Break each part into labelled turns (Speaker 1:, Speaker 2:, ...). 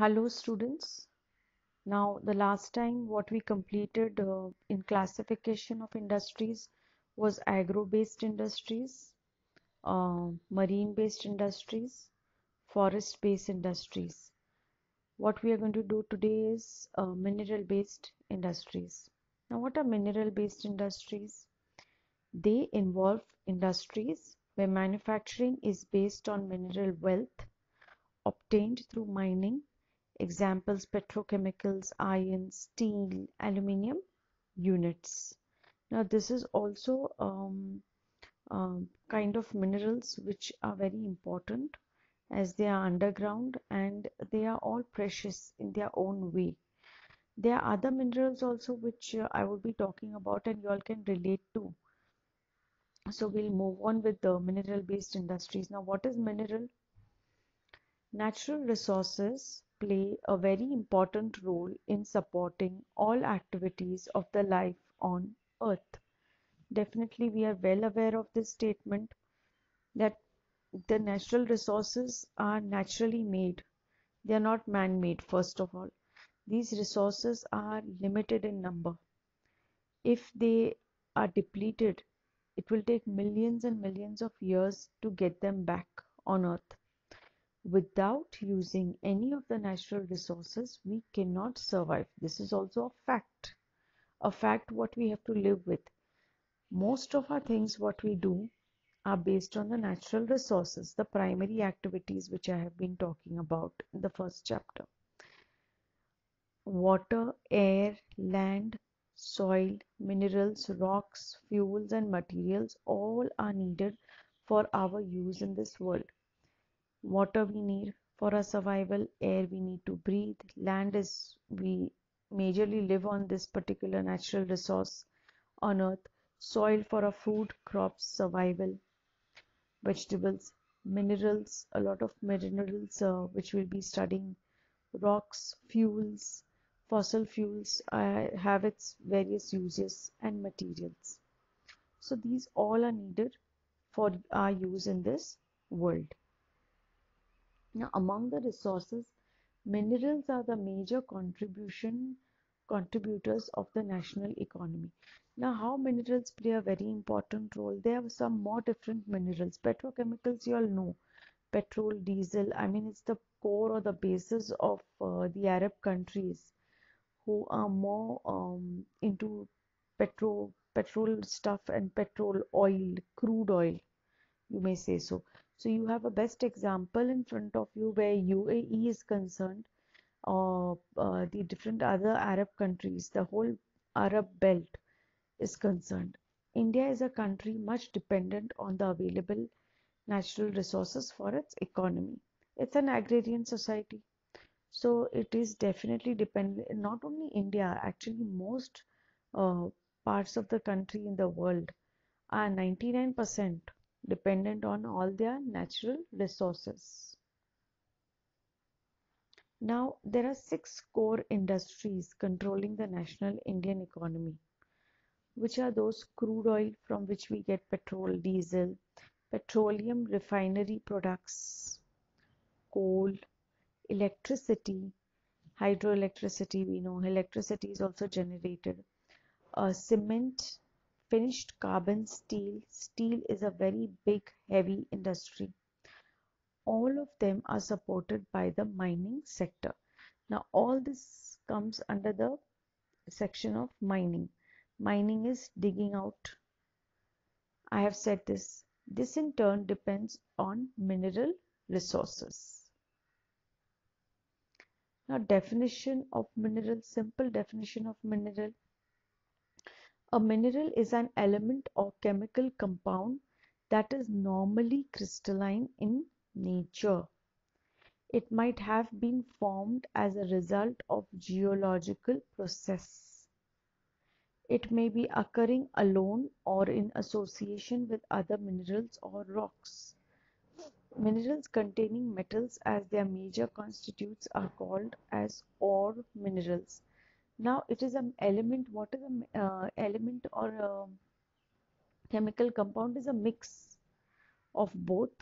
Speaker 1: Hello students. Now the last time what we completed in classification of industries was agro-based industries, marine-based industries, forest-based industries. What we are going to do today is mineral-based industries. Now what are mineral-based industries? They involve industries where manufacturing is based on mineral wealth obtained through mining. Examples: petrochemicals, iron, steel, aluminium units. Now, this is also kind of minerals which are very important as they are underground and they are all precious in their own way. There are other minerals also which I would be talking about and you all can relate to. So we'll move on with the mineral based industries. Now, what is mineral? Natural resources play a very important role in supporting all activities of the life on Earth. Definitely, we are well aware of this statement that the natural resources are naturally made. They are not man-made, first of all. These resources are limited in number. If they are depleted, it will take millions and millions of years to get them back on Earth. Without using any of the natural resources, we cannot survive. This is also a fact what we have to live with. Most of our things, what we do, are based on the natural resources, the primary activities which I have been talking about in the first chapter. Water, air, land, soil, minerals, rocks, fuels, and materials all are needed for our use in this world. Water we need for our survival, air we need to breathe, land is we majorly live on this particular natural resource on earth, soil for our food, crops, survival, vegetables, minerals, a lot of minerals which we'll be studying, rocks, fuels, fossil fuels have its various uses and materials. So these all are needed for our use in this world. Now, among the resources, minerals are the major contributors of the national economy. Now, how minerals play a very important role? There are some more different minerals. Petrochemicals, you all know. Petrol, diesel, I mean, it's the core or the basis of the Arab countries who are more into petrol stuff and petrol oil, crude oil, you may say so. So you have a best example in front of you where UAE is concerned, or the different other Arab countries, the whole Arab belt is concerned. India is a country much dependent on the available natural resources for its economy. It's an agrarian society, so it is definitely dependent. Not only India, actually most uh, parts of the country in the world are 99% dependent on all their natural resources. Now, there are six core industries controlling the national Indian economy, which are those: crude oil, from which we get petrol, diesel, petroleum refinery products, coal, electricity, hydroelectricity, we know electricity is also generated, cement, finished carbon steel. Steel is a very big, heavy industry. All of them are supported by the mining sector. Now, all this comes under the section of mining. Mining is digging out. I have said this. This in turn depends on mineral resources. Now, definition of mineral, simple definition of mineral. A mineral is an element or chemical compound that is normally crystalline in nature. It might have been formed as a result of geological process. It may be occurring alone or in association with other minerals or rocks. Minerals containing metals as their major constituents are called as ore minerals. Now it is an element. What is an element or a chemical compound? Is a mix of both.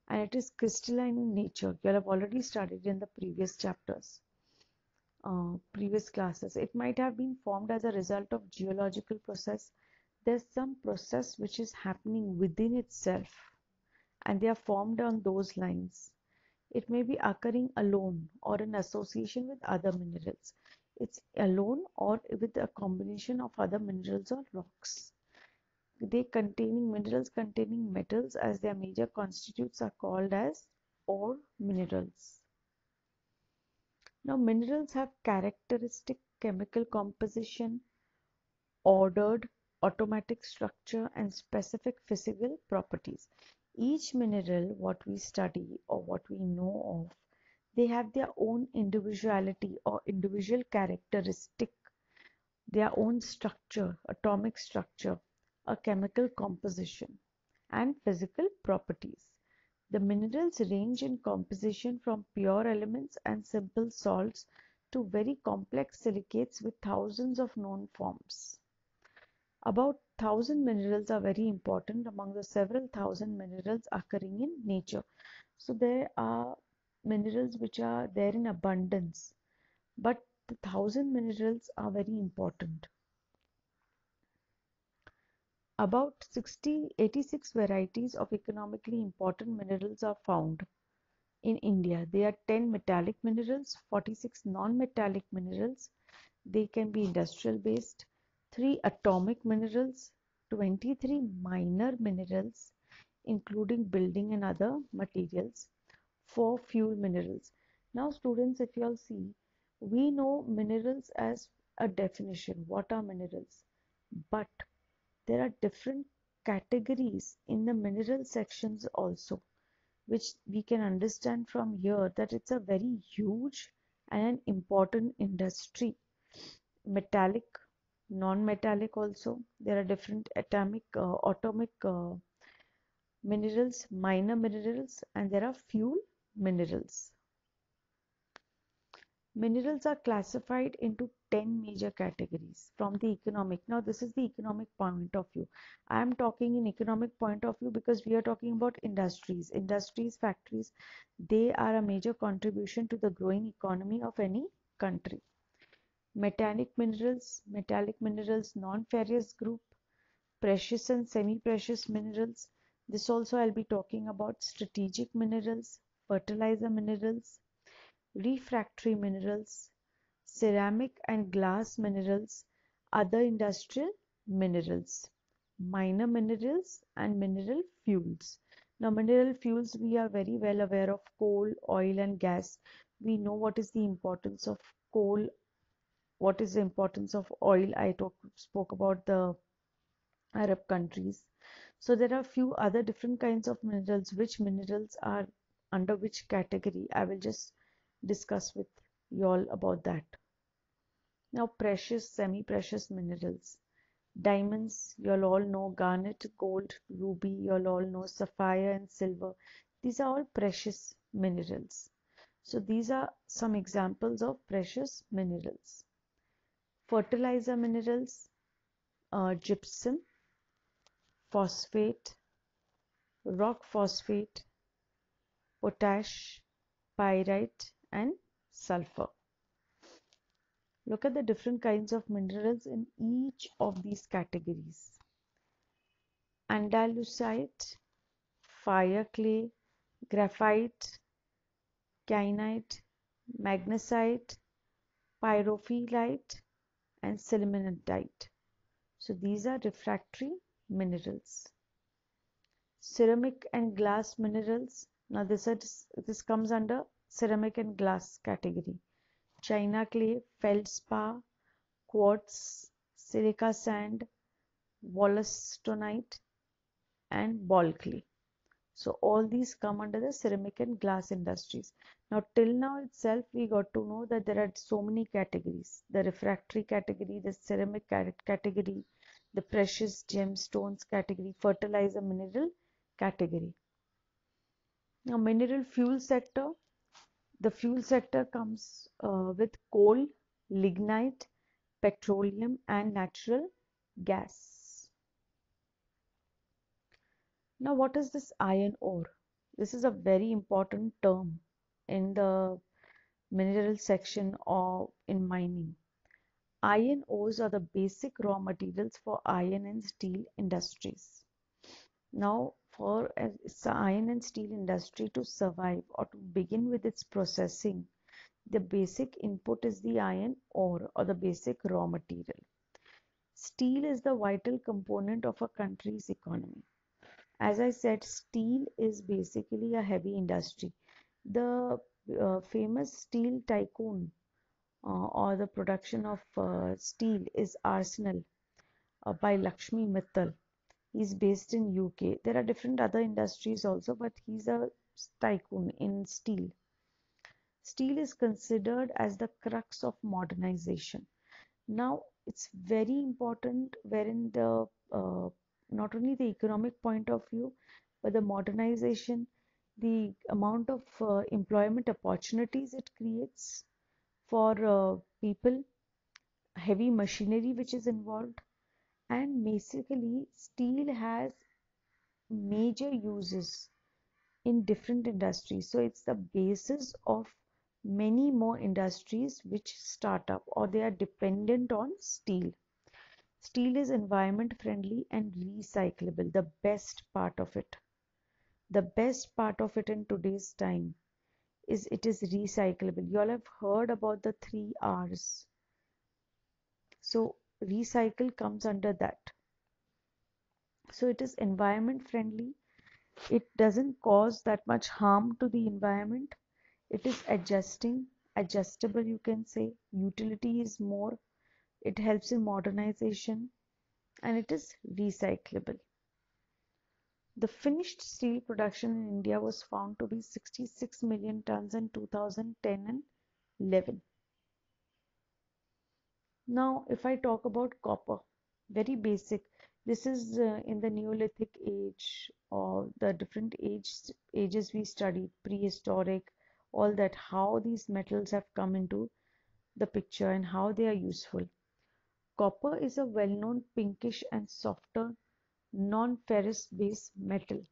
Speaker 1: and it is crystalline in nature. You have already studied in the previous chapters, previous classes. It might have been formed as a result of geological process. There's some process which is happening within itself, and they are formed on those lines. It may be occurring alone or in association with other minerals. It's alone or with a combination of other minerals or rocks. Minerals containing metals as their major constituents are called as ore minerals. Now, minerals have characteristic chemical composition, ordered automatic structure, and specific physical properties. Each mineral, what we study or what we know of, they have their own individuality or individual characteristic, their own structure, atomic structure, a chemical composition, and physical properties. The minerals range in composition from pure elements and simple salts to very complex silicates with thousands of known forms. About 1,000 minerals are very important among the several thousand minerals occurring in nature. So there are minerals which are there in abundance, but the 1,000 minerals are very important. About 86 varieties of economically important minerals are found in India. There are 10 metallic minerals, 46 non-metallic minerals. They can be industrial based, 3 atomic minerals, 23 minor minerals, including building and other materials, 4 fuel minerals. Now, students, if you all see, we know minerals as a definition. What are minerals? But there are different categories in the mineral sections also, which we can understand from here that it's a very huge and an important industry. Metallic, non-metallic also. There are different atomic minerals, minor minerals, and there are fuel minerals. Minerals are classified into 10 major categories from the economic. Now, this is the economic point of view. I am talking in economic point of view because we are talking about industries. Industries, factories, they are a major contribution to the growing economy of any country. Metallic minerals, non-ferrous group, precious and semi-precious minerals. This also I'll be talking about strategic minerals, fertilizer minerals, refractory minerals, ceramic and glass minerals, other industrial minerals, minor minerals, and mineral fuels. Now, mineral fuels, we are very well aware of coal, oil, and gas. We know what is the importance of coal, what is the importance of oil. Spoke about the Arab countries. So there are a few other different kinds of minerals. Which minerals are under which category? I will just discuss with you all about that. Now, precious, semi-precious minerals. Diamonds, you'll all know garnet, gold, ruby, you'll all know sapphire and silver. These are all precious minerals. So these are some examples of precious minerals. Fertilizer minerals, gypsum, phosphate, rock phosphate, potash, pyrite, and sulfur. Look at the different kinds of minerals in each of these categories. Andalusite, fire clay, graphite, kyanite, magnesite, pyrophyllite, and selimanite. So these are refractory minerals. Ceramic and glass minerals. Now this comes under ceramic and glass category. China clay, feldspar, quartz, silica sand, wollastonite, and ball clay. So all these come under the ceramic and glass industries. Now till now itself we got to know that there are so many categories. The refractory category, the ceramic category, the precious gemstones category, fertilizer mineral category. Now mineral fuel sector. The fuel sector comes with coal, lignite, petroleum, and natural gas. Now what is this iron ore? This is a very important term in the mineral section or in mining. Iron ores are the basic raw materials for iron and steel industries. Now, for iron and steel industry to survive or to begin with its processing, the basic input is the iron ore or the basic raw material. Steel is the vital component of a country's economy. As I said, steel is basically a heavy industry. The famous steel tycoon or the production of steel is Arsenal by Lakshmi Mittal. He's based in UK. There are different other industries also, but he's a tycoon in steel. Steel is considered as the crux of modernization. Now, it's very important wherein the not only the economic point of view, but the modernization, the amount of employment opportunities it creates for people, heavy machinery which is involved, and basically steel has major uses in different industries. So it's the basis of many more industries which start up or they are dependent on steel. Steel is environment friendly and recyclable, the best part of it. The best part of it in today's time is it is recyclable. You all have heard about the 3 R's. So recycle comes under that. So it is environment friendly. It doesn't cause that much harm to the environment. It is adjustable, you can say. Utility is more. It helps in modernization and it is recyclable. The finished steel production in India was found to be 66 million tons in 2010 and 11. Now, if I talk about copper, very basic. This is in the Neolithic age or the different ages we studied, prehistoric, all that, how these metals have come into the picture and how they are useful. Copper is a well-known pinkish and softer non-ferrous base metal.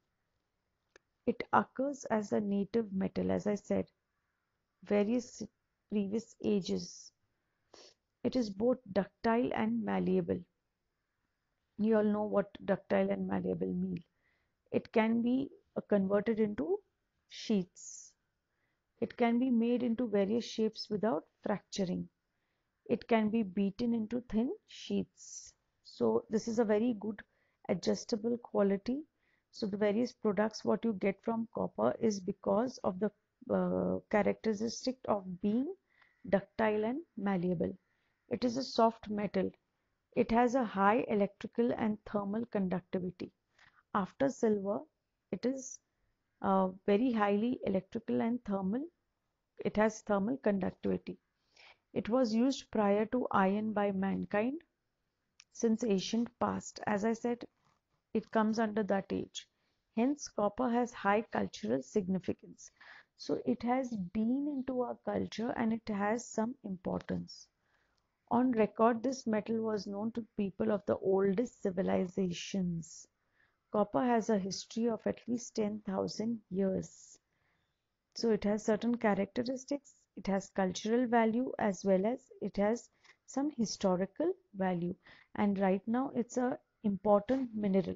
Speaker 1: It occurs as a native metal, as I said, various previous ages. It is both ductile and malleable. You all know what ductile and malleable mean. It can be converted into sheets. It can be made into various shapes without fracturing. It can be beaten into thin sheets. So this is a very good adjustable quality. So the various products what you get from copper is because of the characteristic of being ductile and malleable. It is a soft metal. It has a high electrical and thermal conductivity. After silver, it is very highly electrical and thermal. It has thermal conductivity. It was used prior to iron by mankind since ancient past. As I said, it comes under that age. Hence, copper has high cultural significance. So it has been into our culture and it has some importance. On record, this metal was known to people of the oldest civilizations. Copper has a history of at least 10,000 years. So it has certain characteristics, it has cultural value as well as it has some historical value. And right now it's a important mineral.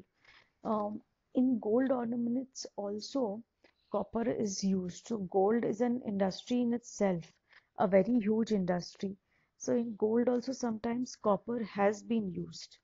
Speaker 1: In gold ornaments also copper is used. So gold is an industry in itself, a very huge industry. So in gold also sometimes copper has been used.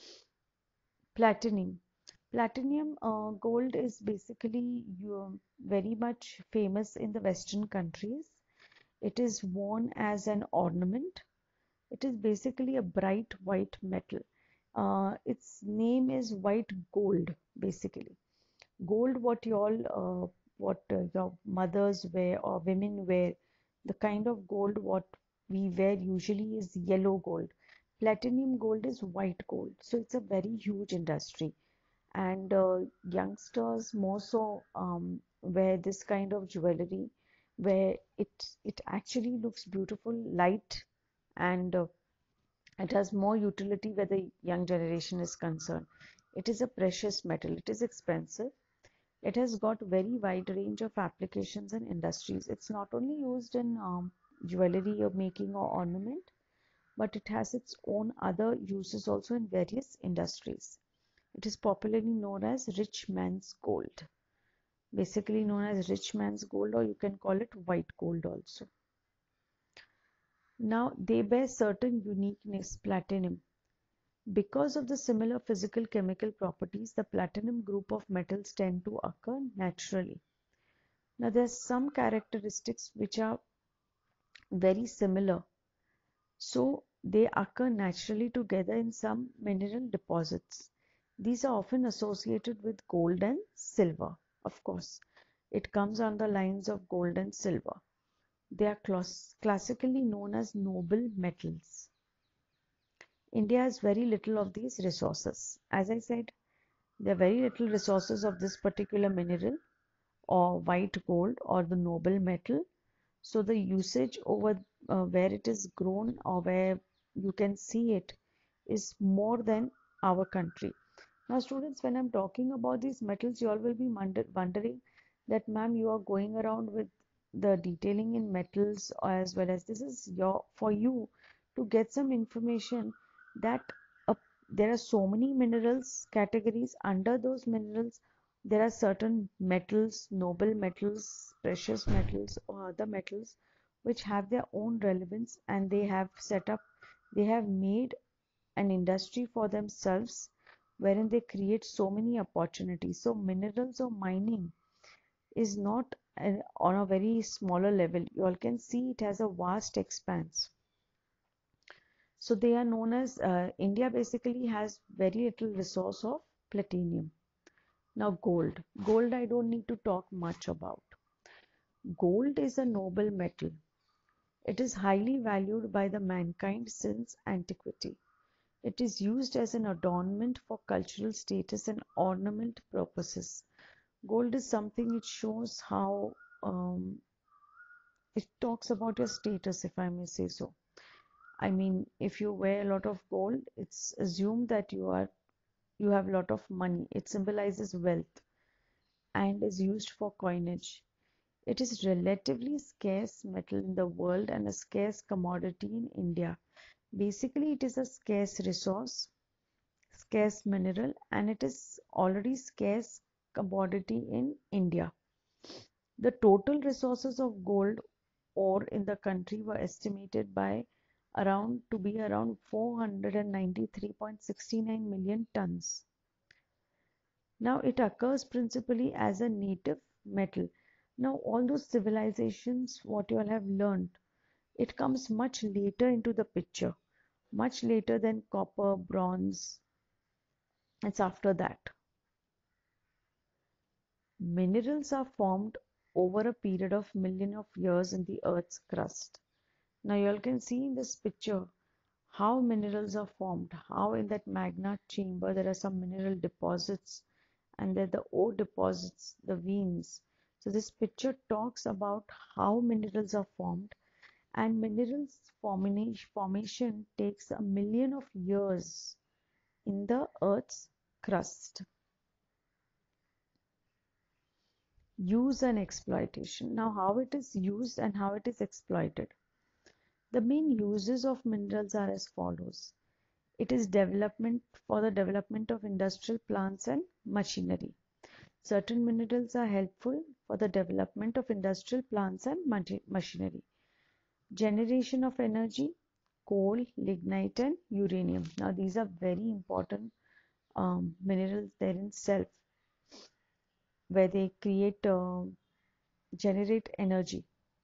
Speaker 1: Platinum. Platinum gold is basically very much famous in the Western countries. It is worn as an ornament. It is basically a bright white metal. Its name is white gold, basically. Gold, what your mothers wear or women wear, the kind of gold what we wear usually is yellow gold. Platinum gold is white gold. So it's a very huge industry and youngsters more so wear this kind of jewelry where it actually looks beautiful, light, and it has more utility where the young generation is concerned. It is a precious metal. It is expensive. It has got very wide range of applications and industries. It's not only used in jewelry or making or ornament, but it has its own other uses also in various industries. It is popularly known as rich man's gold, basically known as rich man's gold, or you can call it white gold also. Now, they bear certain uniqueness, platinum. Because of the similar physical chemical properties, the platinum group of metals tend to occur naturally. Now, there are some characteristics which are very similar, so they occur naturally together in some mineral deposits. These are often associated with gold and silver. Of course, it comes on the lines of gold and silver. They are classically known as noble metals. India has very little of these resources. As I said, there are very little resources of this particular mineral or white gold or the noble metal. So the usage over where it is grown or where you can see it is more than our country. Now, students, when I'm talking about these metals, you all will be wondering that, ma'am, you are going around with the detailing in metals as well as this is your for you to get some information that uh, there are so many minerals categories. Under those minerals, there are certain metals, noble metals, precious metals, or other metals which have their own relevance, and they have made an industry for themselves wherein they create so many opportunities. So minerals or mining is not on a very smaller level. You all can see it has a vast expanse. So they are known as India basically has very little resource of platinum. Now gold. Gold I don't need to talk much about. Gold is a noble metal. It is highly valued by the mankind since antiquity. It is used as an adornment for cultural status and ornament purposes. Gold is something it shows how it talks about your status, if I may say so. I mean, if you wear a lot of gold, it's assumed that you have a lot of money. It symbolizes wealth and is used for coinage. It is relatively scarce metal in the world and a scarce commodity in India. Basically, it is a scarce resource, scarce mineral, and it is already scarce commodity in India. The total resources of gold ore in the country were estimated by around to be around 493.69 million tons. Now it occurs principally as a native metal. Now all those civilizations, what you all have learned, it comes much later into the picture, much later than copper, bronze. It's after that. Minerals are formed over a period of millions of years in the Earth's crust. Now you all can see in this picture how minerals are formed, how in that magma chamber there are some mineral deposits and there the ore deposits, the veins. So this picture talks about how minerals are formed, and minerals formation takes a million of years in the Earth's crust. Use and exploitation. Now how it is used and how it is exploited. The main uses of minerals are as follows. It is development for the development of industrial plants and machinery. Certain minerals are helpful for the development of industrial plants and machinery. Generation of energy, coal, lignite and uranium. Now these are very important minerals there in self, where they generate energy.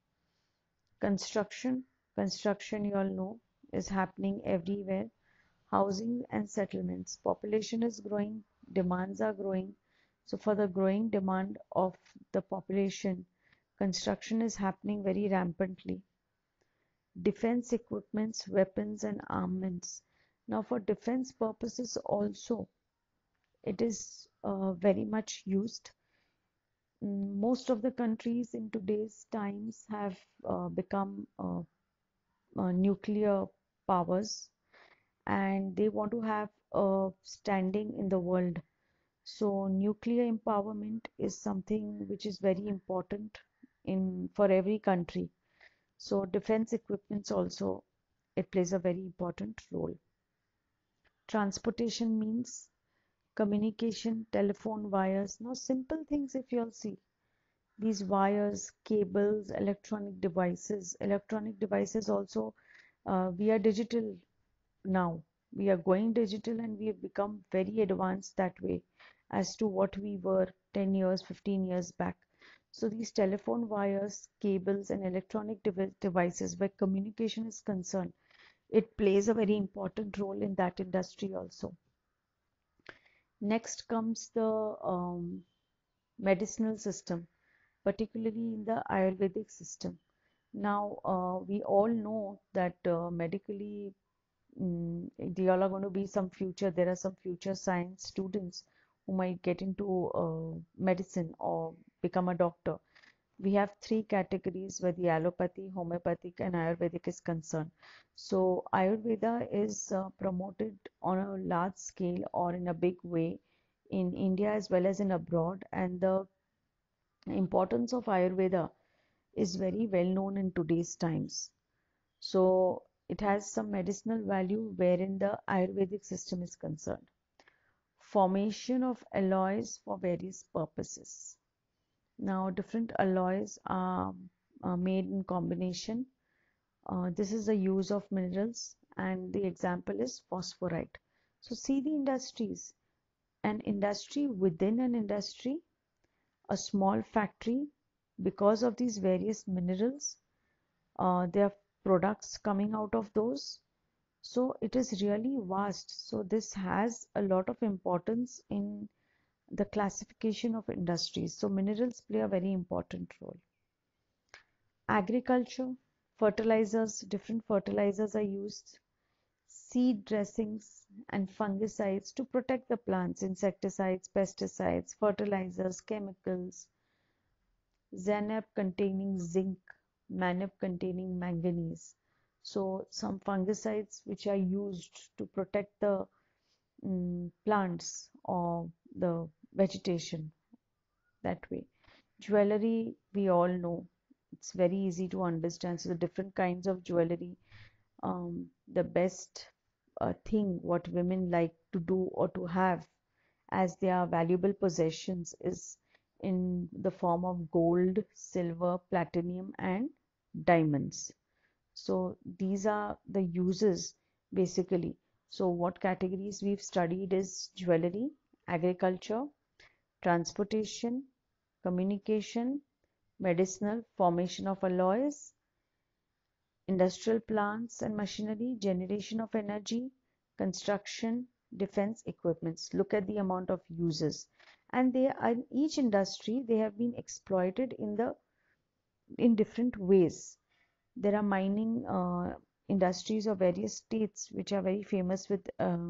Speaker 1: Construction you all know is happening everywhere. Housing and settlements. Population is growing, demands are growing. So for the growing demand of the population, construction is happening very rampantly. Defense equipments, weapons and armaments. Now for defense purposes also, it is very much used. Most of the countries in today's times have become nuclear powers, and they want to have a standing in the world. So nuclear empowerment is something which is very important in for every country. So defense equipments also, it plays a very important role. Transportation means communication, telephone wires. Now simple things if you'll see. These wires, cables, electronic devices also, we are digital now. We are going digital and we have become very advanced that way as to what we were 10 years, 15 years back. So these telephone wires, cables, and electronic devices where communication is concerned, it plays a very important role in that industry also. Next comes the medicinal system, particularly in the Ayurvedic system. Now, we all know that medically, they all are going to be some future. There are some future science students who might get into medicine or become a doctor. We have three categories where the allopathy, homeopathic, and Ayurvedic is concerned. So, Ayurveda is promoted on a large scale or in a big way in India as well as in abroad, and the importance of Ayurveda is very well known in today's times. So it has some medicinal value wherein the Ayurvedic system is concerned. Formation of alloys for various purposes. Now different alloys are made in combination. This is the use of minerals and the example is phosphorite. So see the industries, an industry within an industry, a small factory, because of these various minerals, there are products coming out of those. So it is really vast. So this has a lot of importance in the classification of industries. So minerals play a very important role. Agriculture, fertilizers, different fertilizers are used. Seed dressings and fungicides to protect the plants, insecticides, pesticides, fertilizers, chemicals, Zanab containing zinc, Manab containing manganese. So some fungicides which are used to protect the plants or the vegetation that way. Jewelry, we all know, it's very easy to understand. So the different kinds of jewelry, the best thing what women like to do or to have as their valuable possessions is in the form of gold, silver, platinum, and diamonds. So these are the uses basically. So what categories we've studied is jewelry, agriculture, transportation, communication, medicinal, formation of alloys, industrial plants and machinery, generation of energy, construction, defense equipments. Look at the amount of uses. And they are in each industry, they have been exploited in different ways. There are mining industries of various states which are very famous with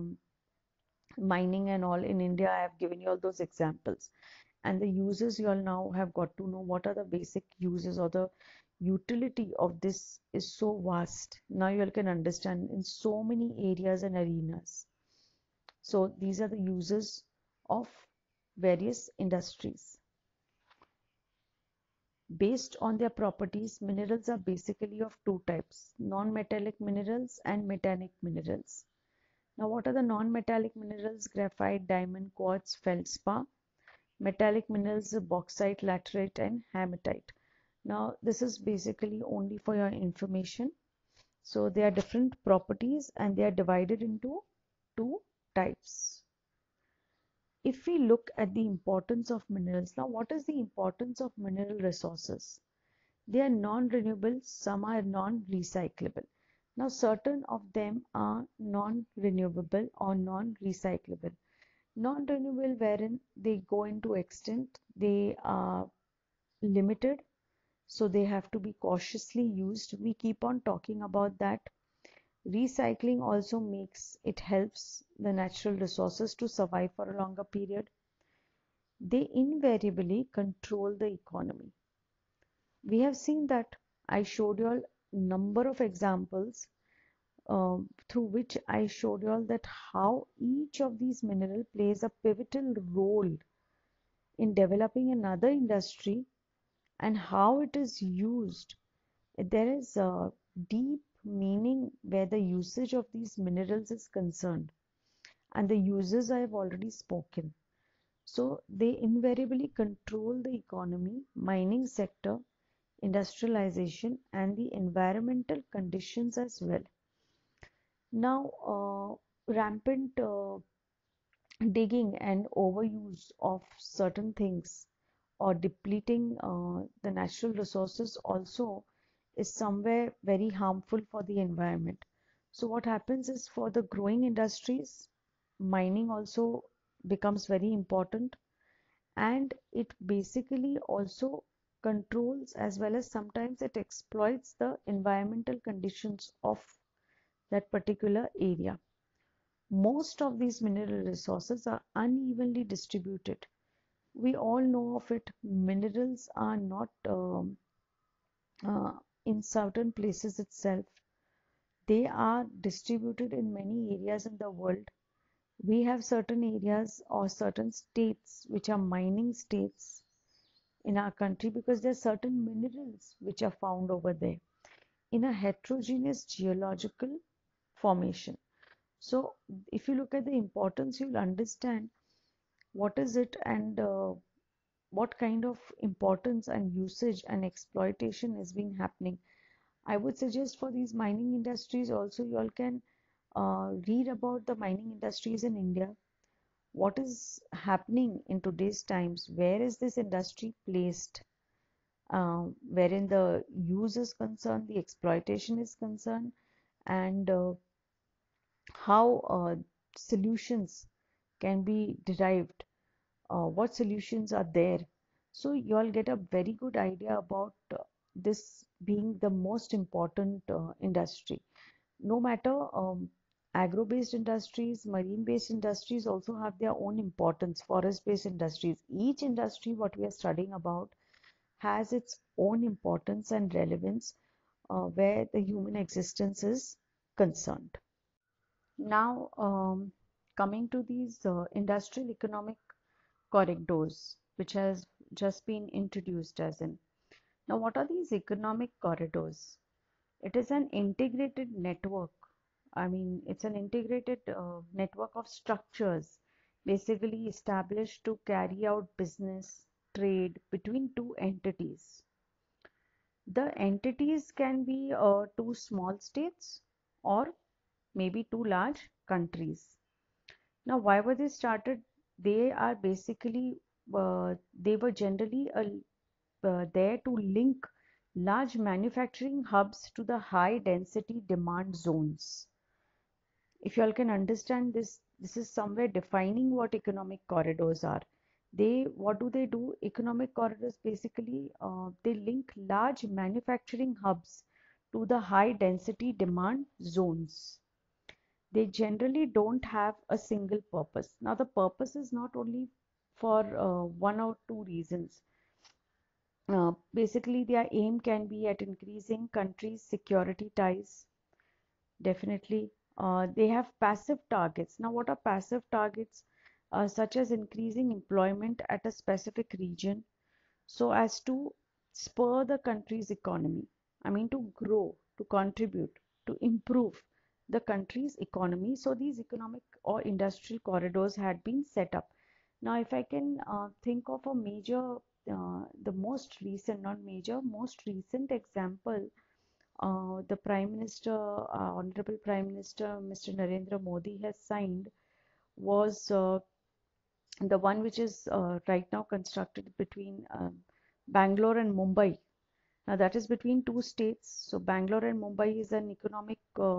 Speaker 1: mining and all in India. I have given you all those examples. And the uses you all now have got to know what are the basic uses or the utility of this is so vast. Now you all can understand in so many areas and arenas. So these are the uses of various industries. Based on their properties, minerals are basically of two types, non-metallic minerals and metallic minerals. Now, what are the non-metallic minerals? Graphite, diamond, quartz, feldspar. Metallic minerals, bauxite, laterite, and hematite. Now, this is basically only for your information. So, they are different properties and they are divided into two types. If we look at the importance of minerals, now what is the importance of mineral resources? They are non-renewable, some are non-recyclable. Now, certain of them are non-renewable or non-recyclable. Non-renewable wherein they go into extinct, they are limited, so they have to be cautiously used. We keep on talking about that. Recycling also makes it helps the natural resources to survive for a longer period. They invariably control the economy. We have seen that. I showed you all number of examples through which I showed you all that how each of these mineral plays a pivotal role in developing another industry and how it is used. There is a deep meaning where the usage of these minerals is concerned, and the uses I have already spoken. So they invariably control the economy, mining sector, industrialization, and the environmental conditions as well. Now, rampant digging and overuse of certain things or depleting the natural resources also is somewhere very harmful for the environment. So what happens is for the growing industries, mining also becomes very important, and it basically also controls as well as sometimes it exploits the environmental conditions of that particular area. Most of these mineral resources are unevenly distributed. We all know of it. Minerals are not uh, in certain places itself. They are distributed in many areas in the world. We have certain areas or certain states which are mining states in our country because there are certain minerals which are found over there in a heterogeneous geological formation. So, if you look at the importance, you'll understand what is it and what kind of importance and usage and exploitation is being happening. I would suggest for these mining industries also you all can read about the mining industries in India. What is happening in today's times? Where is this industry placed? Wherein the use is concerned, the exploitation is concerned, and how solutions can be derived, what solutions are there. So you all get a very good idea about this being the most important industry. No matter agro-based industries, marine-based industries also have their own importance, forest-based industries. Each industry what we are studying about has its own importance and relevance where the human existence is concerned. Now, coming to these industrial economic corridors, which has just been introduced as in. Now, what are these economic corridors? It is an integrated network. I mean, it's an integrated network of structures basically established to carry out business, trade between two entities. The entities can be two small states or maybe two large countries. Now, why were they started? They are basically, they were generally there to link large manufacturing hubs to the high density demand zones. If you all can understand this, this is somewhere defining what economic corridors are. What do they do? Economic corridors basically, they link large manufacturing hubs to the high density demand zones. They generally don't have a single purpose. Now, the purpose is not only for one or two reasons. Basically, their aim can be at increasing countries' security ties. Definitely. They have passive targets. Now, what are passive targets? Such as increasing employment at a specific region so as to spur the country's economy. I mean, to grow, to contribute, to improve the country's economy. So, these economic or industrial corridors had been set up. Now, if I can think of a major, the most recent, not major, most recent example, the Prime Minister, Honorable Prime Minister, Mr. Narendra Modi has signed was the one which is right now constructed between Bangalore and Mumbai. Now that is between two states. So Bangalore and Mumbai is an economic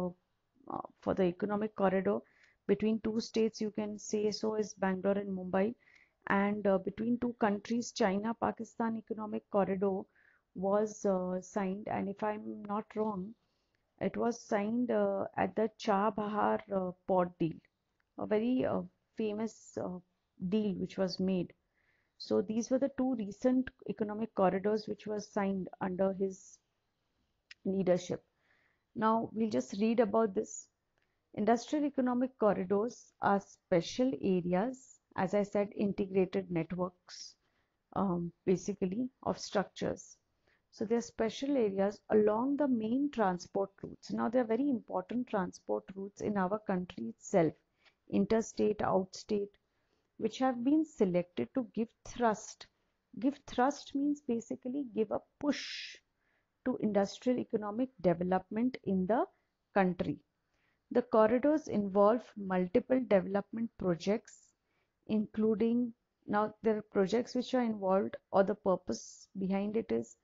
Speaker 1: for the economic corridor between two states. You can say so is Bangalore and Mumbai, and between two countries, China Pakistan economic corridor was signed. And if I'm not wrong, it was signed at the Chabahar port deal, a very famous deal which was made. So these were the two recent economic corridors which were signed under his leadership. Now we'll just read about this. Industrial economic corridors are special areas, as I said, integrated networks, basically of structures. So there are special areas along the main transport routes. Now they are very important transport routes in our country itself, interstate, outstate, which have been selected to give thrust. Give thrust means basically give a push to industrial economic development in the country. The corridors involve multiple development projects, including, now there are projects which are involved, or the purpose behind it is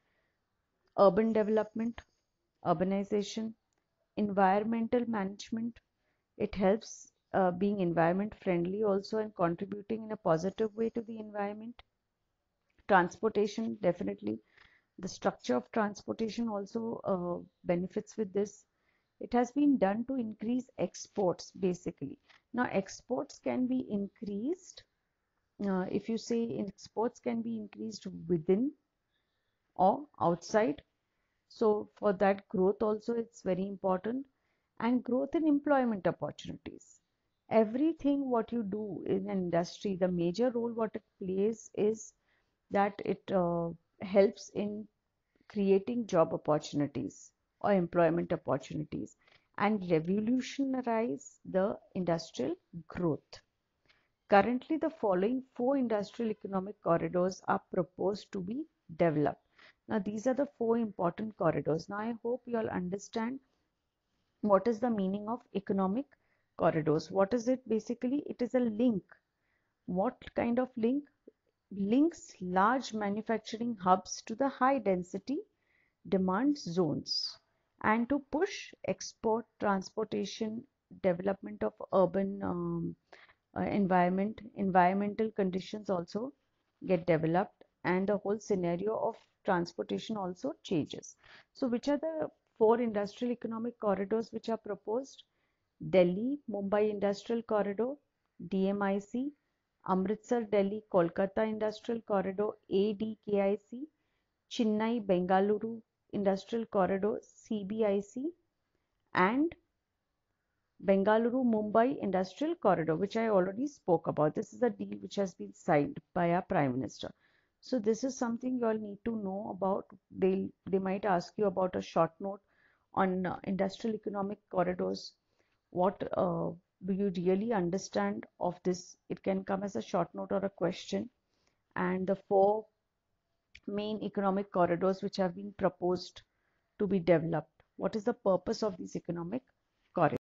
Speaker 1: urban development, urbanization, environmental management. It helps being environment friendly also and contributing in a positive way to the environment. Transportation, definitely. The structure of transportation also benefits with this. It has been done to increase exports basically. Now, exports can be increased, if you say exports can be increased within or outside. So, for that growth also it's very important, and growth in employment opportunities. Everything what you do in an industry, the major role what it plays is that it helps in creating job opportunities or employment opportunities and revolutionize the industrial growth. Currently, the following four industrial economic corridors are proposed to be developed. Now, these are the four important corridors. Now, I hope you all understand what is the meaning of economic corridors. What is it basically? It is a link. What kind of link? Links large manufacturing hubs to the high density demand zones and to push export, transportation, development of urban environmental conditions also get developed, and the whole scenario of transportation also changes. So which are the four industrial economic corridors which are proposed? Delhi Mumbai Industrial Corridor, DMIC, Amritsar Delhi Kolkata Industrial Corridor, ADKIC, Chennai Bengaluru Industrial Corridor, CBIC, and Bengaluru Mumbai Industrial Corridor, which I already spoke about. This is a deal which has been signed by our Prime Minister. So this is something you all need to know about. They might ask you about a short note on industrial economic corridors. What do you really understand of this? It can come as a short note or a question. And the four main economic corridors which have been proposed to be developed. What is the purpose of these economic corridors?